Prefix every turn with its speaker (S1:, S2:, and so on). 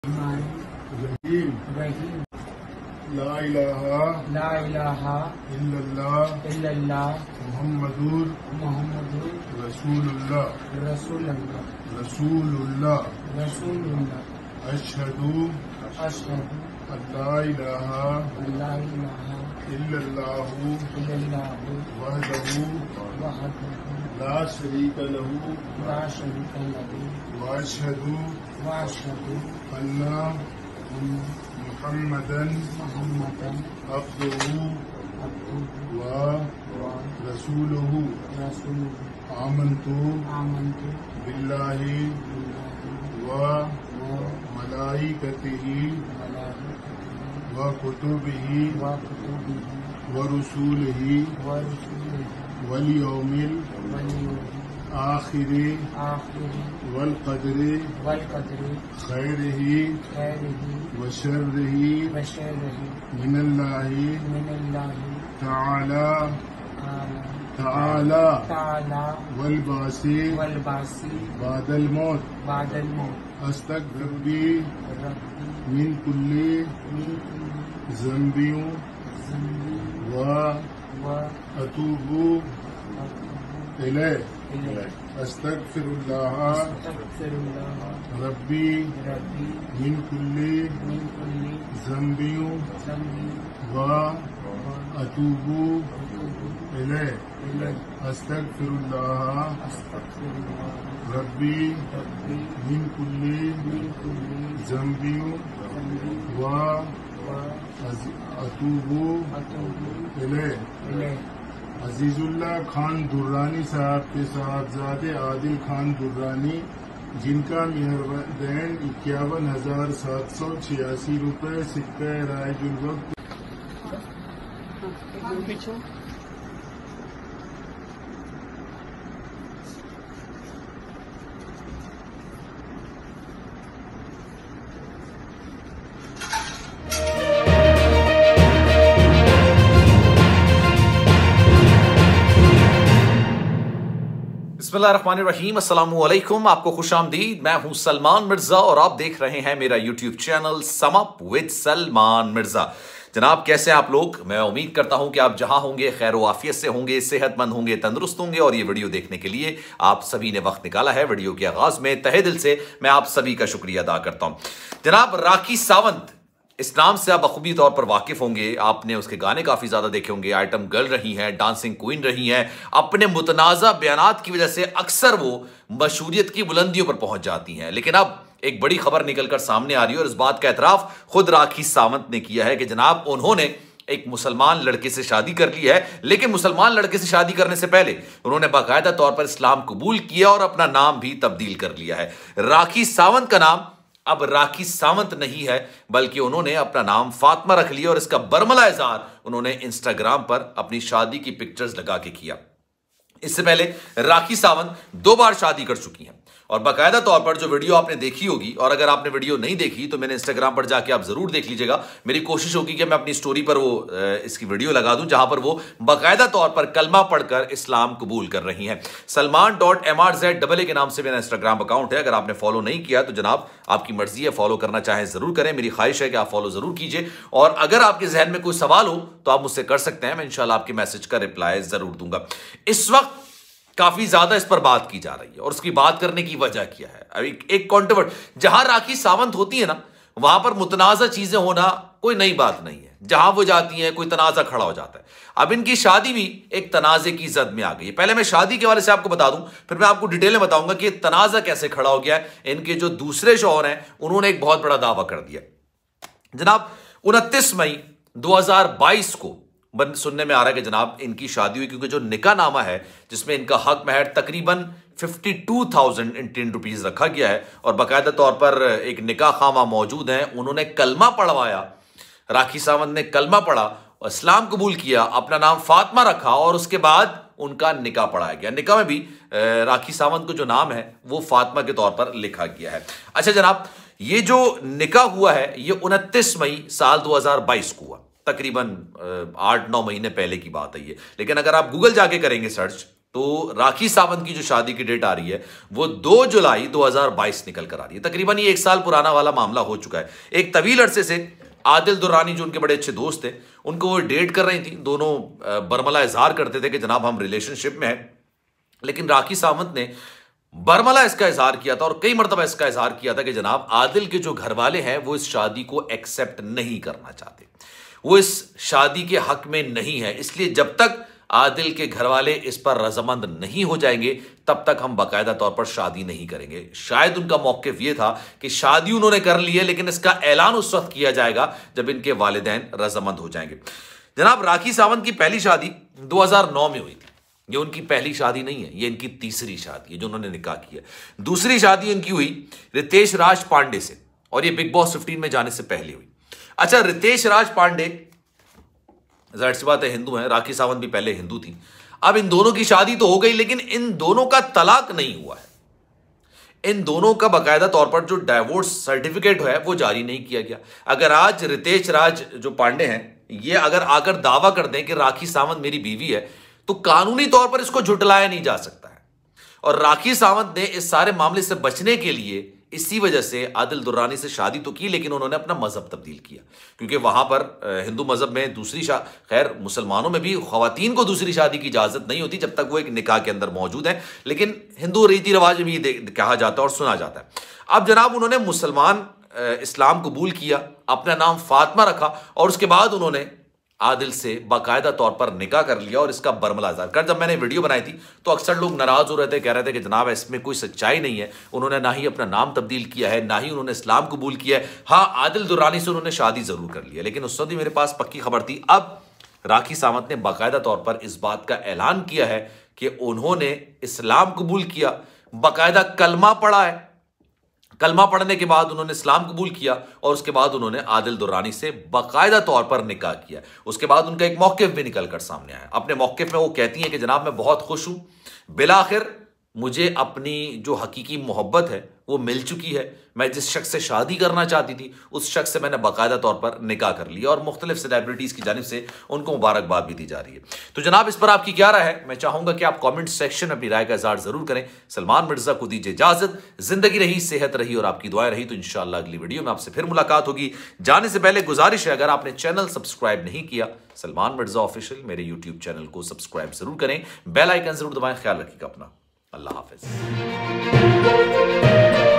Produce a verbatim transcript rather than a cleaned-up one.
S1: रहीम
S2: रहीम
S1: ला इलाहा
S2: ला इलाहा
S1: इल्लल्लाह
S2: इल्लल्लाह
S1: मुहम्मदुर
S2: मुहम्मदुर
S1: रसूलुल्लाह
S2: रसूलुल्लाह
S1: रसूलुल्लाह
S2: रसूलुल्लाह
S1: अशहदु
S2: अशहदु
S1: अल्ला इलाहा
S2: अल्ला इलाहा
S1: इल्लल्लाहु
S2: इल्लल्लाहु
S1: वहदहु
S2: वहदहु
S1: ला शरीका लहु
S2: ला शरीका लहु
S1: व अशहदु
S2: व अशहदु
S1: अन्ना
S2: अन्न
S1: मुहम्मदन
S2: मुहम्मदन
S1: अब्दुहु
S2: अब्दुहु
S1: व
S2: व
S1: रसूलुहु
S2: रसूलुहु
S1: आमन्तु
S2: आमन्तु
S1: बिल्लाहि
S2: बिल्लाहि
S1: व
S2: व
S1: मलाइकतिहि
S2: मलाइकतिहि
S1: व कुतुबिहि
S2: व कुतुबिहि
S1: व रुसूलिहि
S2: व रसूलिहि
S1: वल यौमिल
S2: वल यौमिल
S1: आखिरि
S2: आखिरि
S1: वल क़द्रि
S2: वल क़द्रि
S1: खैरिहि
S2: खैरिहि
S1: व शर्रिहि
S2: व शर्रिहि
S1: मिनल्लाहि
S2: मिनल्लाहि
S1: तआला
S2: ताला
S1: तआला
S2: ताला
S1: वल बासी
S2: वल बासी
S1: बादल मौत
S2: बादल मौत
S1: अस्तग़फिरुल्ली
S2: रब्बी
S1: मिन कुल्ली
S2: मिन कुल्ली
S1: ज़ंबियों
S2: ज़ंबी
S1: व
S2: व
S1: अतूबु
S2: अतूबु
S1: इलैह
S2: इलैह
S1: अस्तग़फिरुल्लाह
S2: अस्तग़फिरुल्लाह
S1: रब्बी
S2: रब्बी
S1: मिन कुल्ली
S2: मिन कुल्ली
S1: ज़ंबियों
S2: ज़ंबी
S1: व
S2: व
S1: अतूबु
S2: अतूबु
S1: इलैह
S2: इलैह
S1: अस्तग़फिरुल्लाह
S2: अस्तग़फिरुल्लाह
S1: रब्बी
S2: रब्बी
S1: मिन कुल्ली
S2: मिन कुल्ली
S1: ज़ंबियों
S2: ज़ंबी
S1: व
S2: व
S1: अतूबु
S2: अतूबु
S1: इलैह
S2: इलैह
S1: अजीजुल्लाह खान दुर्रानी साहब के साहबजादे आदिल खान दुर्रानी, जिनका मेहरदैन इक्यावन हजार सात सौ छियासी रूपए सिक्का रायजुल वक्त
S3: बिस्मिल्लाहिर्रहमानिर्रहीम, अस्सलामुअलैकुम। आपको खुशामदीद। मैं हूं सलमान मिर्जा और आप देख रहे हैं मेरा YouTube channel sum up with Salman Mirza. जनाब, कैसे हैं आप लोग? मैं उम्मीद करता हूं कि आप जहां होंगे खैर व आफियत से होंगे, सेहतमंद होंगे, तंदुरुस्त होंगे। और ये वीडियो देखने के लिए आप सभी ने वक्त निकाला है। वीडियो के आगाज में तहे दिल से मैं आप सभी का शुक्रिया अदा करता हूं। जनाब, राखी सावंत, इस नाम से आप बखूबी तौर पर वाकिफ होंगे। आपने उसके गाने काफी ज्यादा देखे होंगे। आइटम गर्ल रही हैं, डांसिंग क्वीन रही हैं। अपने मुतनाज़ा बयानात की वजह से अक्सर वो मशहूरियत की बुलंदियों पर पहुंच जाती हैं। लेकिन अब एक बड़ी खबर निकलकर सामने आ रही है और इस बात का एतराफ खुद राखी सावंत ने किया है कि जनाब उन्होंने एक मुसलमान लड़के से शादी कर ली है। लेकिन मुसलमान लड़के से शादी करने से पहले उन्होंने बाकायदा तौर पर इस्लाम कबूल किया और अपना नाम भी तब्दील कर लिया है। राखी सावंत का नाम अब राखी सावंत नहीं है, बल्कि उन्होंने अपना नाम फातिमा रख लिया और इसका बरमला इज़हार उन्होंने इंस्टाग्राम पर अपनी शादी की पिक्चर्स लगा के किया। इससे पहले राखी सावंत दो बार शादी कर चुकी हैं और बाकायदा तौर पर जो वीडियो आपने देखी होगी, और अगर आपने वीडियो नहीं देखी तो मैंने इंस्टाग्राम पर जाके आप जरूर देख लीजिएगा। मेरी कोशिश होगी कि मैं अपनी स्टोरी पर वो इसकी वीडियो लगा दूं जहां पर वो बाकायदा तौर पर कलमा पढ़कर इस्लाम कबूल कर रही हैं। Salman dot M R Z double A के नाम से मेरा इंस्टाग्राम अकाउंट है। अगर आपने फॉलो नहीं किया तो जनाब आपकी मर्जी है, फॉलो करना चाहें जरूर करें। मेरी ख्वाहिश है कि आप फॉलो जरूर कीजिए। और अगर आपके जहन में कोई सवाल हो तो आप मुझसे कर सकते हैं। मैं इंशाल्लाह आपके मैसेज का रिप्लाई जरूर दूंगा। इस वक्त काफी ज्यादा इस पर बात की जा रही है और उसकी बात करने की वजह क्या है? अभी एक कॉन्ट्रोवर्ट, जहां राखी सावंत होती है ना, वहां पर मुतनाज़ा चीजें होना कोई नई बात नहीं है। जहां वो जाती हैं कोई तनाज़ा खड़ा हो जाता है। अब इनकी शादी भी एक तनाज़े की जद में आ गई है। पहले मैं शादी के वाले से आपको बता दूं, फिर मैं आपको डिटेल में बताऊंगा कि तनाज़ा कैसे खड़ा हो गया है। इनके जो दूसरे शौहर हैं उन्होंने एक बहुत बड़ा दावा कर दिया। जनाब, उनतीस मई दो हजार बाईस को बन सुनने में आ रहा है कि जनाब इनकी शादी हुई, क्योंकि जो निकाह नामा है जिसमें इनका हक महर तकरीबन fifty two thousand Indian rupees रखा गया है और बाकायदा तौर पर एक निकाह खामा मौजूद है। उन्होंने कलमा पढ़वाया, राखी सावंत ने कलमा पढ़ा, इस्लाम कबूल किया, अपना नाम फातिमा रखा और उसके बाद उनका निकाह पढ़ाया गया। निकाह में भी राखी सावंत को जो नाम है वो फातिमा के तौर पर लिखा गया है। अच्छा जनाब, ये जो निकाह हुआ है ये उनतीस मई साल दो हजार बाईस को हुआ, तकरीबन आठ नौ महीने पहले की बात है ये। लेकिन अगर आप गूगल जाके करेंगे सर्च तो राखी सावंत की जो शादी की डेट आ रही है वो दो जुलाई दो हज़ार बाईस निकल कर आ रही है। तकरीबन ये एक साल पुराना वाला मामला हो चुका है। एक तवील अरसे से आदिल दुर्रानी जो उनके बड़े अच्छे दोस्त थे, उनको वो डेट कर रही थी। दोनों बरमला इजहार करते थे कि जनाब हम रिलेशनशिप में हैं, लेकिन राखी सावंत ने बरमला इसका इजहार किया था और कई मरतबा इसका इजहार किया था कि जनाब आदिल के जो घर वाले हैं वो इस शादी को एक्सेप्ट नहीं करना चाहते, वो इस शादी के हक में नहीं है, इसलिए जब तक आदिल के घर वाले इस पर रजामंद नहीं हो जाएंगे तब तक हम बाकायदा तौर पर शादी नहीं करेंगे। शायद उनका मौक़िफ़ यह था कि शादी उन्होंने कर ली है, लेकिन इसका ऐलान उस वक्त किया जाएगा जब इनके वालिदैन रजामंद हो जाएंगे। जनाब राखी सावंत की पहली शादी दो हज़ार नौ में हुई थी। ये उनकी पहली शादी नहीं है, ये इनकी तीसरी शादी है जो उन्होंने निकाह किया। दूसरी शादी इनकी हुई रितेश राज पांडे से, और ये बिग बॉस फिफ्टीन में जाने से पहले हुई। अच्छा, रितेश राज पांडे जाहिर सी बात है हिंदू हैं, राखी सावंत भी पहले हिंदू थी। अब इन दोनों की शादी तो हो गई, लेकिन इन दोनों का तलाक नहीं हुआ है। इन दोनों का बाकायदा तौर पर जो डाइवोर्स सर्टिफिकेट है वो जारी नहीं किया गया। अगर आज रितेश राज जो पांडे हैं ये अगर आकर दावा कर दें कि राखी सावंत मेरी बीवी है, तो कानूनी तौर पर इसको झुटलाया नहीं जा सकता है। और राखी सावंत ने इस सारे मामले से बचने के लिए इसी वजह से आदिल दुर्रानी से शादी तो की, लेकिन उन्होंने अपना मजहब तब्दील किया, क्योंकि वहां पर हिंदू मजहब में दूसरी शा खैर मुसलमानों में भी ख्वातीन को दूसरी शादी की इजाजत नहीं होती जब तक वो एक निकाह के अंदर मौजूद है, लेकिन हिंदू रीति रिवाज में ये कहा जाता है और सुना जाता है। अब जनाब उन्होंने मुसलमान इस्लाम कबूल किया, अपना नाम फातिमा रखा, और उसके बाद उन्होंने आदिल से बाकायदा तौर पर निकाह कर लिया और इसका बरमला इज़हार कर। जब मैंने वीडियो बनाई थी तो अक्सर लोग नाराज हो रहे थे, कह रहे थे कि जनाब इसमें कोई सच्चाई नहीं है, उन्होंने ना ही अपना नाम तब्दील किया है, ना ही उन्होंने इस्लाम कबूल किया है। हाँ, आदिल दुर्रानी से उन्होंने शादी जरूर कर लिया, लेकिन उस वक्त मेरे पास पक्की खबर थी। अब राखी सावंत ने बाकायदा तौर पर इस बात का ऐलान किया है कि उन्होंने इस्लाम कबूल किया, बाकायदा कलमा पढ़ा है, कलमा पढ़ने के बाद उन्होंने इस्लाम कबूल किया और उसके बाद उन्होंने आदिल दुर्रानी से बाकायदा तौर पर निकाह किया। उसके बाद उनका एक मौक़िफ़ भी निकल कर सामने आया। अपने मौक़िफ़ में वो कहती हैं कि जनाब मैं बहुत खुश हूं, बिलाखिर मुझे अपनी जो हकीकी मोहब्बत है वो मिल चुकी है। मैं जिस शख्स से शादी करना चाहती थी उस शख्स से मैंने बाकायदा तौर पर निकाह कर लिया, और मुख्तलिफ सेलिब्रिटीज़ की जानिब से उनको मुबारकबाद भी दी जा रही है। तो जनाब इस पर आपकी क्या राय है? मैं चाहूंगा कि आप कमेंट सेक्शन में अपनी राय का इज़हार जरूर करें। सलमान मिर्जा को दीजिए इजाजत। जिंदगी रही, सेहत रही और आपकी दुआएं रही तो इंशाअल्लाह अगली वीडियो में आपसे फिर मुलाकात होगी। जाने से पहले गुजारिश है, अगर आपने चैनल सब्सक्राइब नहीं किया सलमान मिर्जा ऑफिशियल मेरे यूट्यूब चैनल को सब्सक्राइब जरूर करें, बेल आइकन जरूर दबाएं। ख्याल रखिएगा अपना। अल्लाह हाफिज।